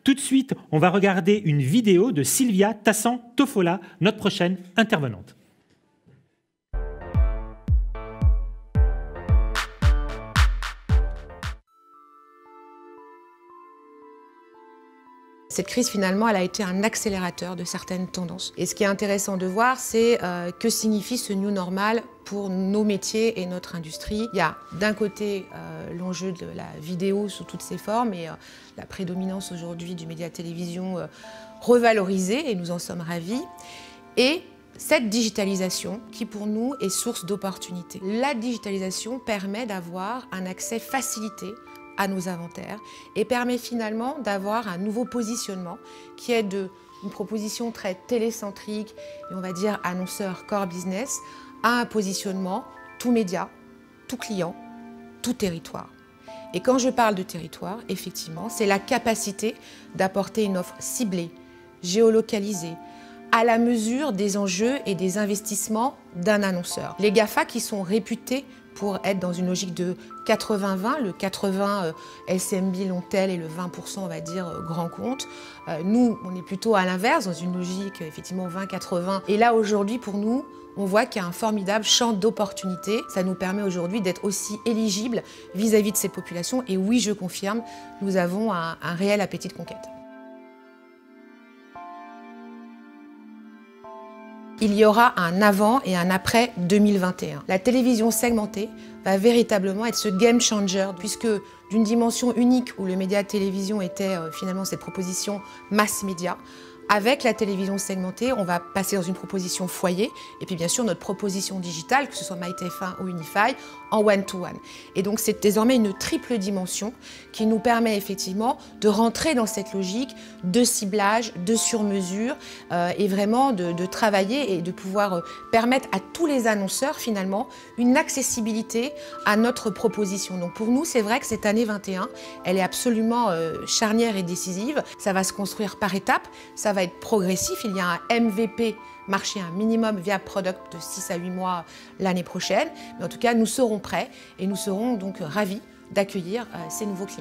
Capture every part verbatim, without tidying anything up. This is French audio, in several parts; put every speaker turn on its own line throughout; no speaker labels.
Tout de suite, on va regarder une vidéo de Sylvia Tassan-Tofola, notre prochaine intervenante.
Cette crise, finalement, elle a été un accélérateur de certaines tendances. Et ce qui est intéressant de voir, c'est euh, que signifie ce new normal pour nos métiers et notre industrie. Il y a d'un côté euh, l'enjeu de la vidéo sous toutes ses formes et euh, la prédominance aujourd'hui du média télévision euh, revalorisée, et nous en sommes ravis. Et cette digitalisation qui, pour nous, est source d'opportunités. La digitalisation permet d'avoir un accès facilité à nos inventaires et permet finalement d'avoir un nouveau positionnement qui est de une proposition très télécentrique et on va dire annonceur core business à un positionnement tout média, tout client, tout territoire. Et quand je parle de territoire, effectivement, c'est la capacité d'apporter une offre ciblée, géolocalisée, à la mesure des enjeux et des investissements d'un annonceur. Les GAFA qui sont réputés pour être dans une logique de quatre-vingts vingt, le quatre-vingts euh, L C M B long tail et le vingt pour cent on va dire euh, grand compte. Euh, nous, on est plutôt à l'inverse, dans une logique effectivement vingt quatre-vingts. Et là aujourd'hui pour nous, on voit qu'il y a un formidable champ d'opportunités. Ça nous permet aujourd'hui d'être aussi éligibles vis-à-vis de ces populations. Et oui, je confirme, nous avons un, un réel appétit de conquête. Il y aura un avant et un après deux mille vingt et un. La télévision segmentée va véritablement être ce game changer, puisque d'une dimension unique où le média télévision était euh, finalement cette proposition mass média, avec la télévision segmentée, on va passer dans une proposition foyer, et puis bien sûr notre proposition digitale, que ce soit MyTF un ou Unify, en one-to-one. Et donc c'est désormais une triple dimension qui nous permet effectivement de rentrer dans cette logique de ciblage, de sur-mesure, euh, et vraiment de, de travailler et de pouvoir euh, permettre à tous les annonceurs finalement une accessibilité à notre proposition. Donc pour nous, c'est vrai que cette année vingt et un, elle est absolument euh, charnière et décisive. Ça va se construire par étapes, ça va être progressif. Il y a un M V P, marché un minimum via product de six à huit mois l'année prochaine. Mais en tout cas, nous serons prêts et nous serons donc ravis d'accueillir euh, ces nouveaux clients.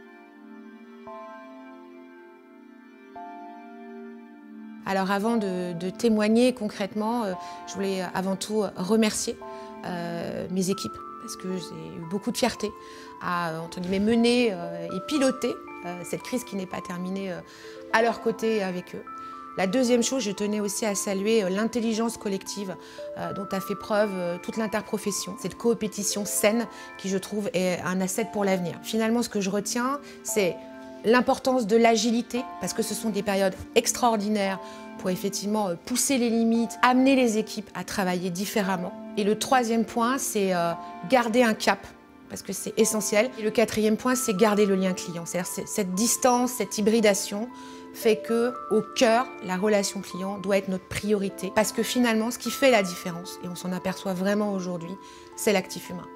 Alors avant de, de témoigner concrètement, euh, je voulais avant tout remercier euh, mes équipes parce que j'ai eu beaucoup de fierté à entre guillemets, mener euh, et piloter euh, cette crise qui n'est pas terminée euh, à leur côté avec eux. La deuxième chose, je tenais aussi à saluer l'intelligence collective euh, dont a fait preuve euh, toute l'interprofession. Cette coopétition saine qui, je trouve, est un asset pour l'avenir. Finalement, ce que je retiens, c'est l'importance de l'agilité, parce que ce sont des périodes extraordinaires pour effectivement pousser les limites, amener les équipes à travailler différemment. Et le troisième point, c'est euh, garder un cap, parce que c'est essentiel. Et le quatrième point, c'est garder le lien client. C'est-à-dire cette distance, cette hybridation fait que, au cœur, la relation client doit être notre priorité. Parce que finalement, ce qui fait la différence, et on s'en aperçoit vraiment aujourd'hui, c'est l'actif humain.